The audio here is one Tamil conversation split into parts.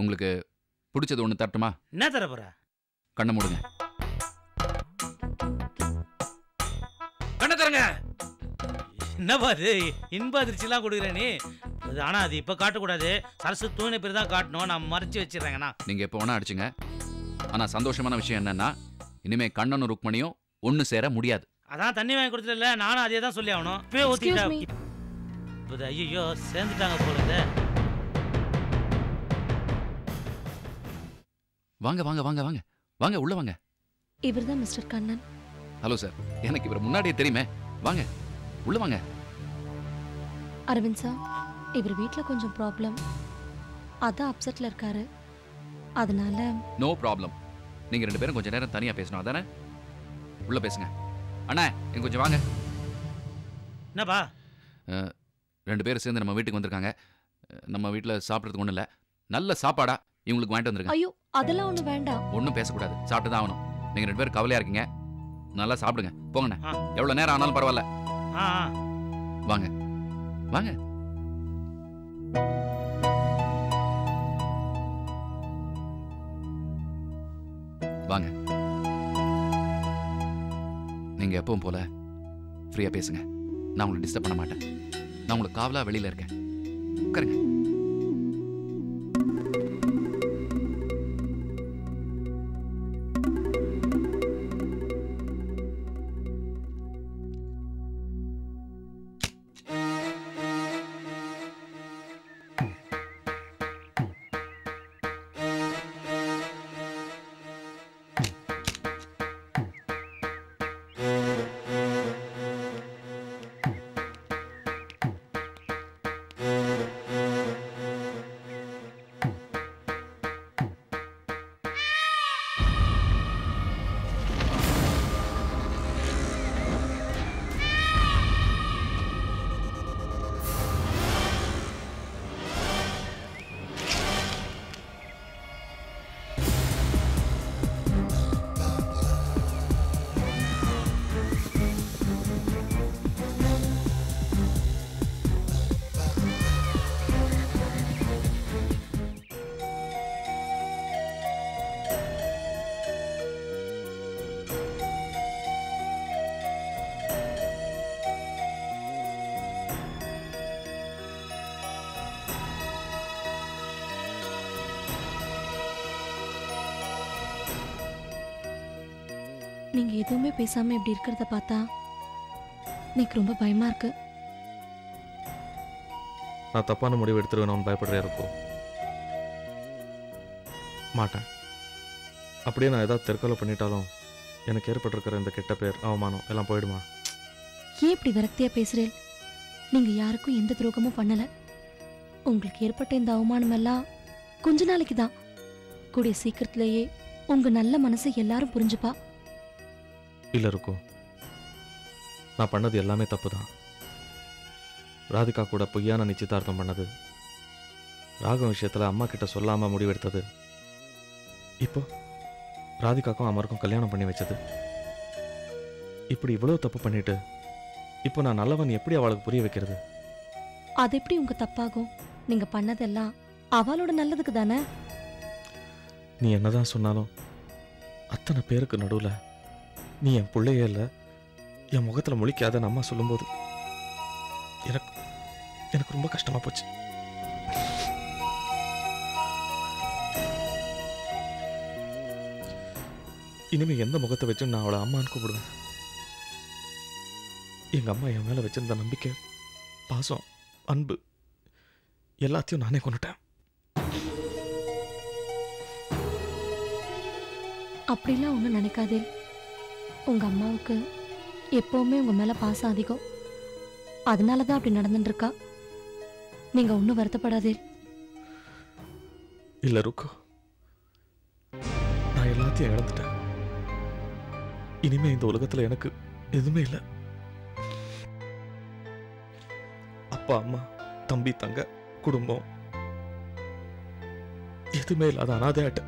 உங்களுக்கு பிடிச்சது ஒன்று தரட்டுமா? என்ன தர போற? கண்ணை மூடுங்க. கண்ணை தரங்க. என்னப்பா இது இன்ப அதிர்ச்சிலாம் கொடுக்குற நீ? ஆனா அது இப்ப காட்டக்கூடாது. சரசு தூணை பேர் தான் காட்டணும். நான் மறைச்சு வச்சிடறேங்கண்ணா. நீங்க எப்போ வேணா அடிச்சுங்க. ஆனா சந்தோஷமான விஷயம் என்னன்னா இனிமே கண்ணனும் ருக்மணியும் ஒன்று சேர முடியாது. அதான் தண்ணி வாங்கி கொடுத்துடல, நானும் அதே தான் சொல்லி ஆகணும். இப்பவே ஊத்திட்டா. ஐயோ சேர்ந்துட்டாங்க போல. வாங்க வாங்க வாங்க வாங்க வாங்க உள்ள வாங்க. இவர் தான் மிஸ்டர் கண்ணன். ஹலோ சார், எனக்கு இவர் முன்னாடியே தெரியுமே. வாங்க உள்ள வாங்க. அரவிந்த் சார், இவர் வீட்டில் கொஞ்சம் ப்ராப்ளம், அதான் அப்செட்ல இருக்காரு. அதனால நோ ப்ராப்ளம். நீங்க 2 பேரும் கொஞ்சம் நேரம் தனியா பேசணும் அதானே? உள்ள பேசுங்க. அண்ணா இங்க கொஞ்சம் வாங்க. என்னப்பா? 2 பேரும் சேர்ந்து நம்ம வீட்டுக்கு வந்திருக்காங்க. நம்ம வீட்டில் சாப்பிட்றதுக்கு ஒன்றும் இல்லை, நல்ல சாப்பாடா இவங்களுக்கு வாங்கிட்டு வந்துருங்க. ஐயோ அதெல்லாம் ஒன்றும் வேண்டாம். ஒன்றும் பேசக்கூடாது, சாப்பிட்டு தான் ஆகணும். நீங்கள் 2 பேரும் கவலையா இருக்கீங்க, நல்லா சாப்பிடுங்க. போங்கண்ணே, எவ்வளோ நேரம் ஆனாலும் பரவாயில்ல. வாங்க வாங்க. வாங்க. நீங்க எப்பவும் போல ஃப்ரீயா பேசுங்க. நான் உங்களை டிஸ்டர்ப் பண்ண மாட்டேன். நான் உங்களுக்கு காவலா வெளியில இருக்கேன். உட்காருங்க. நீங்க எதுவுமே பேசாம இப்படி இருக்கிறத பார்த்தா எனக்கு ரொம்ப பயமா இருக்கு. நான் தப்பான முடிவு எடுத்துருவேன் பயப்படுறேன். இருக்கும் மாட்டேன். அப்படியே நான் ஏதாவது தற்கொலை பண்ணிட்டாலும் எனக்கு ஏற்பட்டிருக்கிற இந்த கெட்ட பேர், அவமானம் எல்லாம் போயிடுமா? ஏன் இப்படி விரக்தியா பேசுறேன்? நீங்க யாருக்கும் எந்த துரோகமும் பண்ணல. உங்களுக்கு ஏற்பட்ட இந்த அவமானம் எல்லாம் கொஞ்ச நாளைக்கு தான். கூடிய சீக்கிரத்திலேயே உங்க நல்ல மனசை எல்லாரும் புரிஞ்சுப்பா. இல்லை இருக்கும், நான் பண்ணது எல்லாமே தப்பு தான். ராதிகா கூட பொய்யான நிச்சயதார்த்தம் பண்ணது, ராகம் விஷயத்தில் அம்மா கிட்ட சொல்லாமல் முடிவெடுத்தது, இப்போ ராதிகாக்கும் அமருக்கும் கல்யாணம் பண்ணி வச்சது, இப்படி இவ்வளோ தப்பு பண்ணிட்டு இப்போ நான் நல்லவன் எப்படி அவளுக்கு புரிய வைக்கிறது? அது எப்படி உங்க தப்பாகும்? நீங்க பண்ணதெல்லாம் அவளோட நல்லதுக்கு தானே. நீ என்னதான் சொன்னாலும் அத்தனை பேருக்கு நடுவில் நீ என் பிள்ளையே இல்லை, என் முகத்தில் முழிக்காதன்னு அம்மா சொல்லும்போது எனக்கு எனக்கு ரொம்ப கஷ்டமா போச்சு. இனிமே எந்த முகத்தை வச்சு நான் அவளை அம்மான்னு கூப்பிடுவேன்? எங்க அம்மா என் மேல வச்சிருந்த நம்பிக்கை, பாசம், அன்பு எல்லாத்தையும் நானே கொண்டுட்டேன். அப்படிலாம் ஒன்றும் நினைக்காதே. உங்க அம்மாவுக்கு எப்பவுமே உங்க மேல பாசம் அதிகம், அதனாலதான் அப்படி நடந்துட்டு இருக்கா. நீங்க ஒன்றும் வருத்தப்படாதே. இல்ல ருக்கு, நான் எல்லாத்தையும் இழந்துட்டேன். இனிமே இந்த உலகத்துல எனக்கு எதுவுமே இல்லை. அப்பா அம்மா தம்பி தங்க குடும்பம் எதுவுமே இல்லாத அனாதையாட்ட.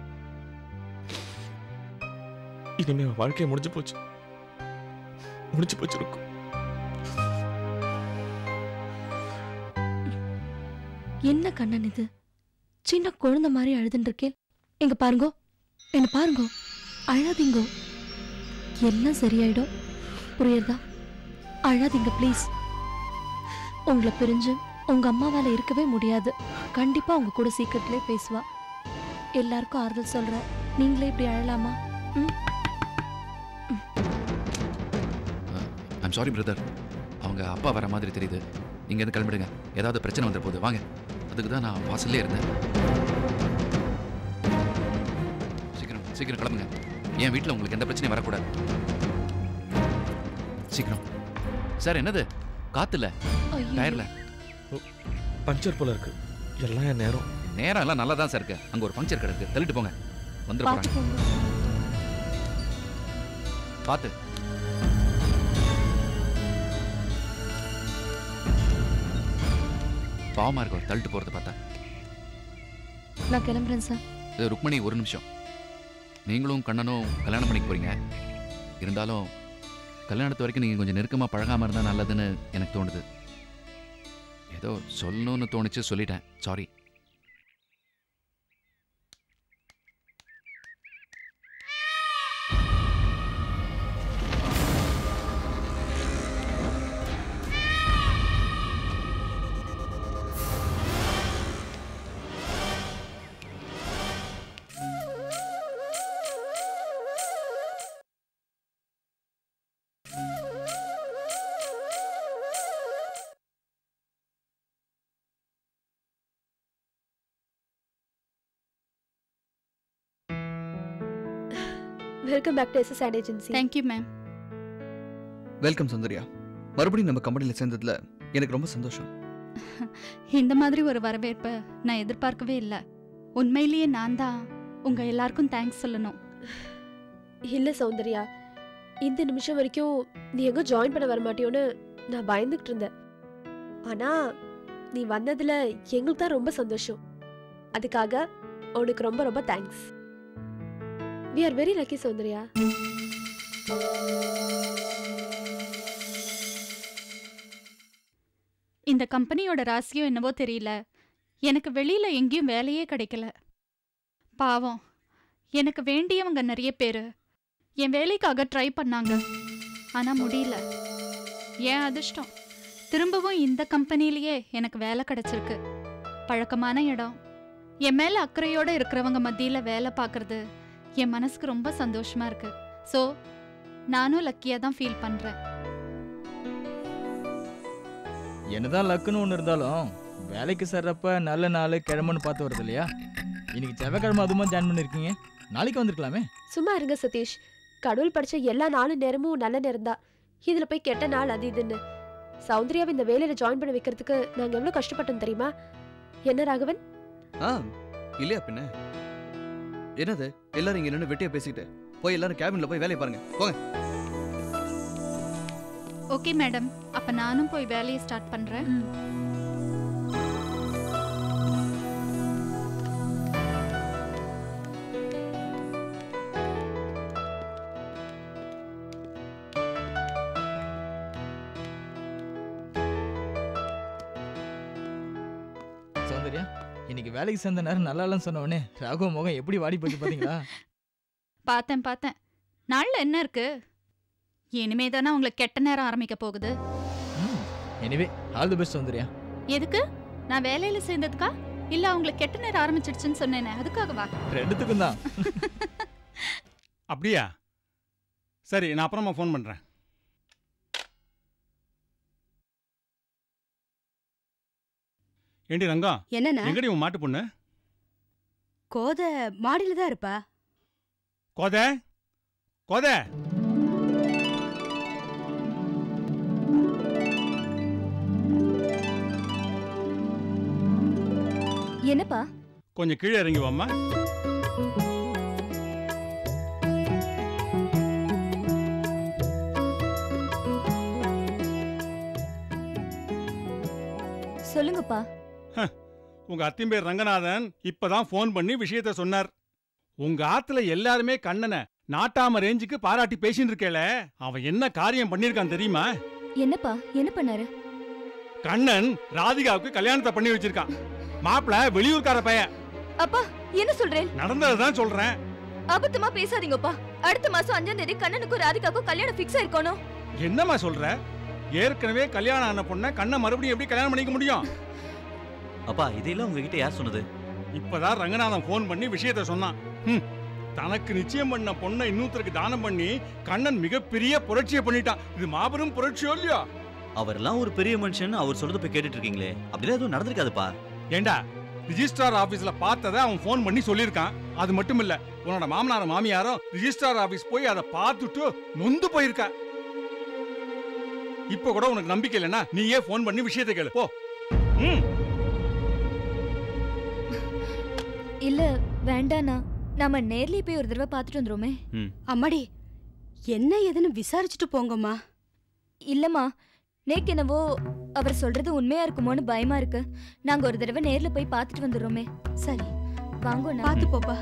இனிமே வாழ்க்கையை முடிஞ்சு போச்சு, முடிஞ்சு போச்சு ருக்கு. என்ன கண்ணன் இது? சின்ன குழந்தை மாதிரி அழுதுன்னு இருக்கேன். எங்க பாருங்கோ, என்ன பாருங்கோ, அழாதீங்கோ, எல்லாம் சரியாயிடும். புரியுறதா? அழாதீங்க ப்ளீஸ். உங்களை பிரிஞ்சு உங்க அம்மாவால இருக்கவே முடியாது. கண்டிப்பா உங்க கூட சீக்கிரத்திலே பேசுவா. எல்லாருக்கும் ஆறுதல் சொல்ற, நீங்களே இப்படி அழலாமா? ஐம் சாரி பிரதர், அவங்க அப்பா வர மாதிரி தெரியுது. நீங்க எது கிளம்பிடுங்க, ஏதாவது பிரச்சனை வந்துட போகுது. வாங்க, அதுக்கு தான் நான் வாசல்லே இருந்தேன். சீக்கிரம் சீக்கிரம் கிளம்புங்க. என் வீட்டில் உங்களுக்கு எந்த பிரச்சனையும் வரக்கூடாது. சீக்கிரம். சார் என்னது காத்துல டயர்ல பஞ்சர் போல இருக்கு. எல்லாம் என் நேரம். நேரம் எல்லாம் நல்லா தான் சார் இருக்கு. அங்க ஒரு பஞ்சர் கிடக்கு, தள்ளிட்டு போங்க. வந்துட போறாங்க. பார்த்து. பாவமா இருக்கும் தள்ளிட்டு போறது பார்த்தா. நான் கிளம்புறேன் சார். ருக்மணி ஒரு நிமிஷம். நீங்களும் கண்ணனும் கல்யாணம் பண்ணிக்க போறீங்க. இருந்தாலும் கல்யாணத்து வரைக்கும் நீங்க கொஞ்சம் நெருக்கமா பழகாம இருந்தா நல்லதுன்னு எனக்கு தோணுது. ஏதோ சொல்லணும்னு தோணுச்சு, சொல்லிட்டேன். Sorry. Welcome back to SS ad agency. Thank you ma'am. Welcome Soundarya. மறுபடியும் நம்ம கம்பெனியில் சேர்ந்ததுல எனக்கு ரொம்ப சந்தோஷம். இந்த மாதிரி ஒரு வரவேற்பை நான் எதிர்பார்க்கவே இல்லை. உண்மையிலேயே நான் தான் உங்க எல்லாருக்கும் தேங்க்ஸ் சொல்லணும். இல்ல சௌந்தர்யா, இந்த நிமிஷம் வரைக்கும் நீ எங்க ஜாயின் பண்ண வர மாட்டியோன்னு நான் பயந்துகிட்டு இருந்தேன். ஆனா நீ வந்ததுல எங்களுக்கு தான் ரொம்ப சந்தோஷம். அதுக்காக உனக்கு ரொம்ப ரொம்ப thanks. We are very lucky Soundarya. இந்த கம்பெனியோட ராசியம் என்னவோ தெரியல, எனக்கு வெளியில எங்கேயும் வேலையே கிடைக்கல. பாவம், எனக்கு வேண்டியவங்க நிறைய பேரு என் வேலைக்காக ட்ரை பண்ணாங்க. ஆனா முடியல. ஏன் அதிர்ஷ்டம், திரும்பவும் இந்த கம்பெனிலேயே எனக்கு வேலை கிடைச்சிருக்கு. பழக்கமான இடம், என் மேல அக்கறையோட இருக்கிறவங்க மத்தியில வேலை பார்க்கறது என் மனசுக்கு ரொம்ப சந்தோஷமா இருக்கு. ஸோ நானும் லக்கியா தான் ஃபீல் பண்றேன். என்னதான் லக்குன்னு ஒன்று இருந்தாலும் வேலைக்கு சேர்றப்ப நல்ல நாள் கிழமைன்னு பார்த்து வருது இல்லையா? இன்னைக்கு செவ்வாய்க்கிழமை அதுமா ஜாயின் பண்ணிருக்கீங்க, நாளைக்கு வந்திருக்கலாமே. சும்மா இருங்க சதீஷ். கடவுள் படிச்ச எல்லா நாளும் நேரமும் நல்ல நேரம் தான். இதுல போய் கெட்ட நாள் அது இதுன்னு. சௌந்தர்யாவை இந்த வேலையில ஜாயின் பண்ண வைக்கிறதுக்கு நாங்க எவ்வளவு கஷ்டப்பட்டோம் தெரியுமா? என்ன ராகவன்? இல்லையா பின்ன என்னது? எல்லாரும் இங்க நின்று வெட்டியா பேசிக்கிட்டு போய் எல்லாரும் கேபின்ல போய் வேலையை பாருங்க, போங்க. ஓகே மேடம், அப்ப நானும் போய் வேலையை ஸ்டார்ட் பண்றேன். சௌந்தர்யா, இன்னைக்கு வேலைக்கு சேர்ந்த நேரம் நல்லா இல்லைன்னு சொன்னவொடனே ராகவ முகம் எப்படி வாடி போச்சு பாத்தீங்களா? பார்த்தேன். நாள்ல என்ன இருக்கு? இனிமே தானே உங்களுக்கு கெட்ட நேரம் ஆரம்பிக்க போகுது. Anyway all the best Soundarya. எதுக்கு? நான் வேலையில சேர்ந்ததுக்கா இல்ல உங்களுக்கு கெட்ட நேரம் ஆரம்பிச்சிடுச்சுன்னு சொன்னேனே அதுக்காகவா? ரெண்டுத்துக்கும் தான். அப்படியா? சரி, நான் அப்புறமா ஃபோன் பண்றேன். ஏண்டி ரங்கா, என்னண்ணா? எங்கடி உன் மாட்டு பொண்ணு? கோத மாடியில தான் இருப்பா. கோத கோத என்னப்பா? கொஞ்சம் கீழே இறங்கி வாம்மா. சொல்லுங்கப்பா. உங்க அத்தின் பேர் ரங்கநாதன் இப்பதான் ஃபோன் பண்ணி விஷயத்த சொன்னார். உங்க ஆத்துல எல்லாருமே கண்ணனை நாட்டாம ரேஞ்சுக்கு பாராட்டி பேசிட்டு இருக்கேல, அவன் என்ன காரியம் பண்ணிருக்கான் தெரியுமா? என்னப்பா? என்ன பண்ணாரு? கண்ணன் ராதிகாவுக்கு கல்யாணத்தை பண்ணி வச்சிருக்கான். மாப்பிள்ள வெளியூர்கார பையன். அப்பா என்ன சொல்றேன்? நடந்ததுதான் சொல்றேன். அபத்தமா பேசாதீங்கப்பா. அடுத்த மாசம் 5ஆம் தேதி கண்ணனுக்கும் ராதிகாக்கும் கல்யாணம் ஃபிக்ஸ் ஆயிருக்கணும். என்னம்மா சொல்ற? ஏற்கனவே கல்யாணம் ஆன பொண்ண கண்ணை மறுபடியும் எப்படி கல்யாணம் பண்ணிக்க முடியும்? அப்பா இதெல்லாம் உங்ககிட்ட யார் சொன்னது? இப்பதான் ரங்கநாதன் போன் பண்ணி விஷயத்த சொன்னான். தனக்கு நிச்சயம் பண்ண பொண்ணை இன்னொருத்தருக்கு தானம் பண்ணி கண்ணன் மிகப்பெரிய புரட்சியை பண்ணிட்டான். இது மாபெரும் புரட்சியோ இல்லையா? அவரெல்லாம் ஒரு பெரிய மனுஷன், அவர் சொல்றத போய் கேட்டுட்டு இருக்கீங்களே, அப்படிலாம் எதுவும் நடந்திருக்காதுப்பா. ஏண்டா ரிஜிஸ்ட்ரார் ஆபீஸ்ல பார்த்ததை அவன் போன் பண்ணி சொல்லியிருக்கான். அது மட்டும் இல்ல, உன்னோட மாமனார மாமியாரும் ரிஜிஸ்ட்ரார் ஆபீஸ் போய் அதை பார்த்துட்டு நொந்து போயிருக்க. இப்ப கூட உனக்கு நம்பிக்கை இல்லைன்னா நீயே போன் பண்ணி விஷயத்தை கேளு போ. இல்ல வேண்டாண்ணா, நாம நேர்லயே போய் ஒரு தடவை பார்த்துட்டு வந்துருமே. அம்மாடி என்ன ஏதுன்னு விசாரிச்சுட்டு போங்கம்மா. இல்லம்மா, நேக்கு என்னவோ அவர் சொல்றது உண்மையா இருக்குமோன்னு பயமா இருக்கு. நாங்க ஒரு தடவை நேர்ல போய் பார்த்துட்டு வந்துடுறோமே. சரி வாங்க, பார்த்து போப்பா.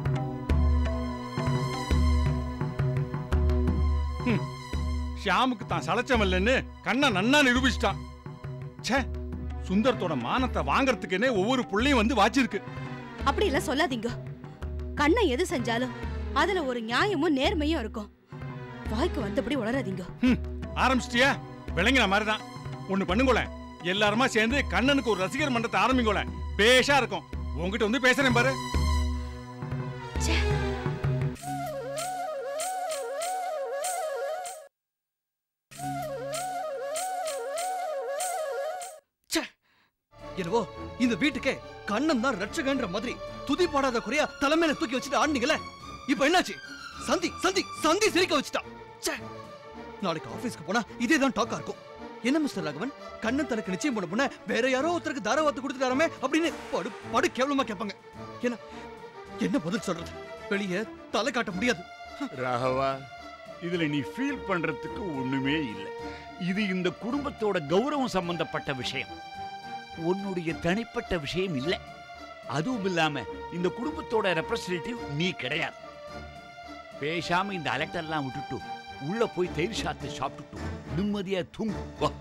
ஷியாமுக்கு தான் சளைச்சமில்லன்னு கண்ணை நன்னா நிரூபிச்சிட்டான். ச்சே, சுந்தரத்தோட மானத்தை வாங்கறதுக்குன்னே ஒவ்வொரு புள்ளையும் வந்து வாச்சிருக்கு. அப்படி எல்லாம் சொல்லாதீங்க. கண்ணை எது செஞ்சாலும் அதுல ஒரு நியாயமும் நேர்மையும் இருக்கும். வாய்க்கு வந்தபடி உளராதீங்க. ஆரம்பிச்சிட்டியா? விளங்கின மாதிரிதான். ஒண்ணு பண்ணுங்களேன், எல்லாருமா சேர்ந்து கண்ணனுக்கு ஒரு ரசிகர் மன்றத்தை ஆரம்பிங்களேன். பேஷா இருக்கும். உங்ககிட்ட வந்து பேசுறேன் பாரு. என்னவோ இந்த வீட்டுக்கே கண்ணன் தான் ரட்சகன்ற மாதிரி துதி பாடாத குறையா தலைமையில தூக்கி வச்சுட்டு ஆடுனீங்களே, இப்ப என்னாச்சு? சந்தி சந்தி சந்தி சிரிக்க வச்சுட்டா. நாளைக்கு ஆபீஸ்க்கு போனா இதே தான் டாக்கா இருக்கும். என்ன மிஸ்டர் ராகவன், கண்ணன் தனக்கு நிச்சயம் பண்ண பொண்ண வேற யாரோ ஒருத்தருக்கு தாராவாத்து கொடுத்துட்டாரமே அப்படின்னு படு படு கேவலமா கேட்பாங்க. என்ன பதில் சொல்றது? வெளியே தலை காட்ட முடியாது. ராகவா, இதுல நீ ஃபீல் பண்றதுக்கு ஒண்ணுமே இல்லை. இது இந்த குடும்பத்தோட கௌரவம் சம்பந்தப்பட்ட விஷயம், உன்னுடைய தனிப்பட்ட விஷயம் இல்லை. அதுவும் இல்லாம இந்த குடும்பத்தோட ரெப்ரசன்டேட்டிவ் நீ கிடையாது. பேசாம இந்த அலெக்டர்லாம் விட்டுட்டு உள்ள போய் தயிர் சாத்து சாப்பிட்டுட்டு நிம்மதியா தூங்கு.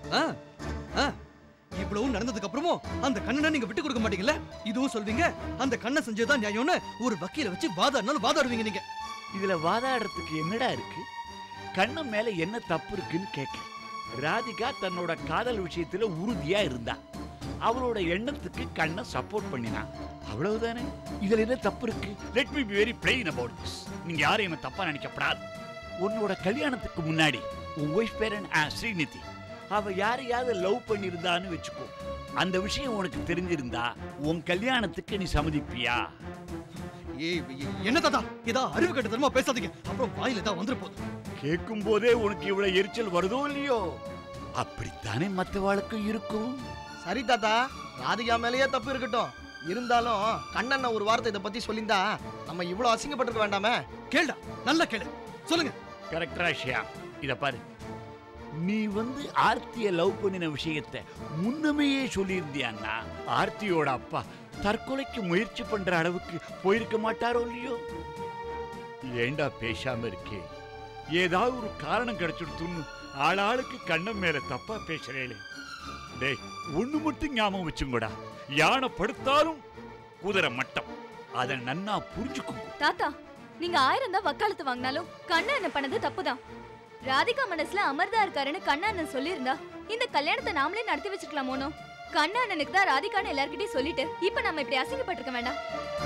இவ்வளவு நடந்ததுக்கு அப்புறமும் அந்த கண்ணனை நீங்க விட்டு கொடுக்க மாட்டீங்கல்ல? இதுவும் சொல்வீங்க அந்த கண்ணை செஞ்சதான் நியாயம்னு ஒரு வக்கீல வச்சு வாதாடினாலும் வாதாடுவீங்க நீங்க. இதுல வாதாடுறதுக்கு என்னடா இருக்கு? கண்ணன் மேல என்ன தப்பு இருக்குன்னு கேட்க. ராதிகா தன்னோட காதல் விஷயத்துல உறுதியா இருந்தா, அவளோட எண்ணத்துக்கு கண்ணை சப்போர்ட் பண்ணினான், அவ்வளவுதானே. இதுல என்ன தப்பு இருக்கு? Let me be very plain about this. நீங்க யாரும் என்ன தப்பா நினைக்கப்படாது. உன்னோட கல்யாணத்துக்கு முன்னாடி உன் ஒய்ஃப் பேரன் ஸ்ரீநிதி அவ யாரையாவது லவ் பண்ணியிருந்தான்னு வச்சுக்கோ. அந்த விஷயம் உனக்கு தெரிஞ்சிருந்தா உன் கல்யாணத்துக்கு நீ சம்மதிப்பியா? என்ன தாத்தா, இதா அறிவு கட்டத்தனமா பேசாதீங்க, அப்புறம் வாயில தான் வந்துரு போகுது. கேட்கும் போதே உனக்கு இவ்வளவு எரிச்சல் வருதோ இல்லையோ? அப்படித்தானே மற்றவாளுக்கும் இருக்கும். சரி தாத்தா, ராதிகா மேலேயே தப்பு இருக்கட்டும். இருந்தாலும் கண்ணன் ஒரு வார்த்தை இதை பத்தி சொல்லியிருந்தா நம்ம இவ்வளவு அசிங்கப்பட்டிருக்க வேண்டாமே. கேளுடா, நல்லா கேளு, சொல்லுங்க. கரெக்டா ஷியா, இத பாரு. நீ ஆர்த்திய லவ் பண்ணின விஷயத்தை முன்னமையே சொல்லியிருந்தியான்னா ஆர்த்தியோட அப்பா தற்கொலைக்கு முயற்சி பண்ற அளவுக்கு போயிருக்க மாட்டாரோ இல்லையோ? ஏண்டா பேசாம இருக்கே? ஏதாவது ஒரு காரணம் கிடைச்சிடுத்துன்னு ஆளாளுக்கு கண்ணன் மேல தப்பா பேசுறேளே. டேய், ஒண்ணு மட்டும் ஞாபகம் வச்சுங்கடா, யானை படுத்தாலும் குதிரை மட்டம். அதை நன்னா புரிஞ்சுக்குங்க. தாத்தா, நீங்க 1000 தான் வக்காலத்து வாங்கினாலும் கண்ணா என்ன பண்ணது தப்புதான். ராதிகா மனசுல அமர்தா இருக்காருன்னு கண்ணா அண்ணன் சொல்லியிருந்தா இந்த கல்யாணத்தை நாமளே நடத்தி வச்சிருக்கலாமோனோ? கண்ணா அண்ணனுக்கு தான் ராதிகான்னு எல்லார்கிட்டயும் சொல்லிட்டு இப்ப நம்ம இப்படி அசிங்கப்பட்டிருக்க வேண்டாம்.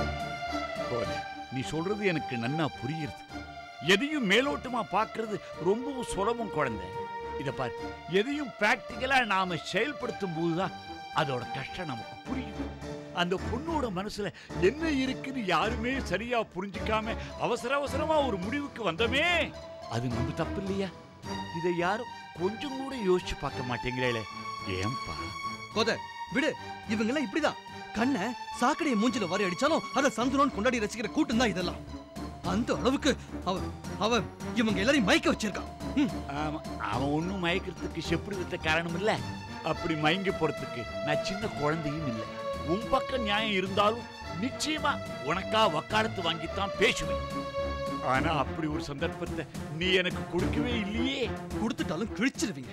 நீ சொல்றது எனக்கு நன்னா புரியுது. எதையும் மேலோட்டமா பாக்குறது ரொம்பவும் சுலபம் குழந்தை. இத பாரு, எதையும் பிராக்டிக்கலா நாம செயல்படுத்தும் போதுதான் அதோட கஷ்டம் நமக்கு புரியும். அந்த பொண்ணோட மனசுல என்ன இருக்குன்னு யாருமே சரியா புரிஞ்சுக்காம அவசர அவசரமா ஒரு முடிவுக்கு வந்தமே, அது நம்ம தப்பு இல்லையா? இதை யாரும் கொஞ்சம் கூட யோசிச்சு பார்க்க மாட்டேங்கிறே. ஏன்பா கோத விடு, இவங்க எல்லாம் இப்படிதான். கண்ண சாக்கடையை மூஞ்சில வாரி அடிச்சாலும் அதை சந்துரோன்னு கொண்டாடி ரசிக்கிற கூட்டம் தான் இதெல்லாம். அந்த அளவுக்கு அவன் இவங்க எல்லாரையும் மயக்க வச்சிருக்கான். அவன் ஒன்னும் மயக்கிறதுக்கு செப்படி வித்த காரணம் இல்ல. அப்படி மயங்கி போறதுக்கு நான் சின்ன குழந்தையும் இல்லை. உன் பக்கம் நியாயம் இருந்தாலும் நிச்சயமா உனக்கா வக்காலத்து வாங்கித்தான் பேசுவேன். ஆனா அப்படி ஒரு சந்தர்ப்பத்தை நீ எனக்கு கொடுக்கவே இல்லையே. கொடுத்துட்டாலும் கிழிச்சிருவீங்க.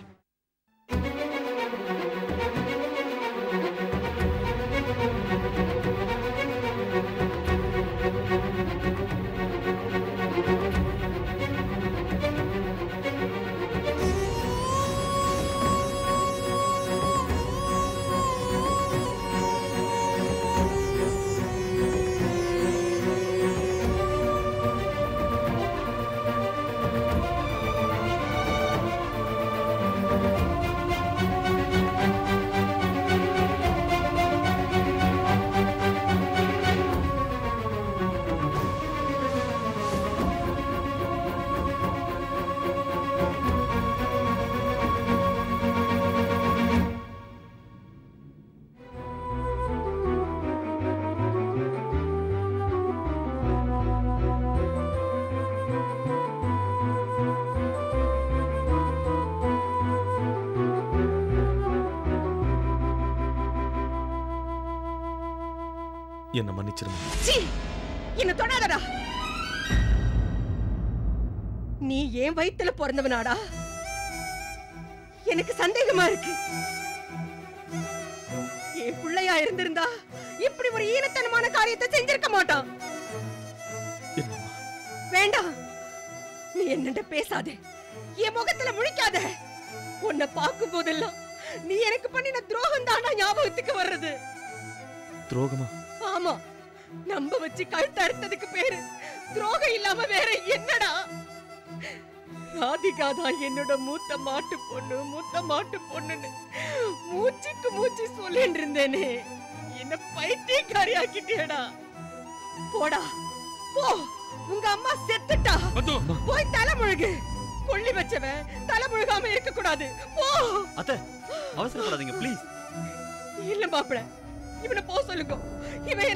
என்ன மன்னிச்சிருமா. என்ன தொடாதடா. நீ ஏன் வயித்துல பிறந்தவனாடா? எனக்கு சந்தேகமா இருக்கு. என் பிள்ளையா இருந்திருந்தா இப்படி ஒரு ஈனத்தனமான காரியத்தை செஞ்சிருக்க மாட்டான். வேண்டாம், நீ என்னட்ட பேசாதே, என் முகத்துல முழிக்காத. உன்னை பார்க்கும் போதெல்லாம் நீ எனக்கு பண்ணின துரோகம் தானா ஞாபகத்துக்கு வர்றது. துரோகமா? ஆமா, நம்ப வச்சு கழுத்து அறுத்ததுக்கு பேரு துரோகம் இல்லாம வேற என்னடா? ராதிகா தான் என்னோட மூத்த மாட்டு பொண்ணுன்னு மூச்சுக்கு மூச்சு சொல்லிட்டு இருந்தேனே, என்ன பைத்தியக்காரியாக்கிட்டேடா. போடா போ, உங்க அம்மா செத்துட்டா. போய் தலை முழுகு. கொள்ளி வச்சவன் தலை முழுகாம இருக்க கூடாது. போ. அவசரப்படாதீங்க ப்ளீஸ். இல்ல மாப்பிள, இவனை போ சொல்லுங்க. இவன்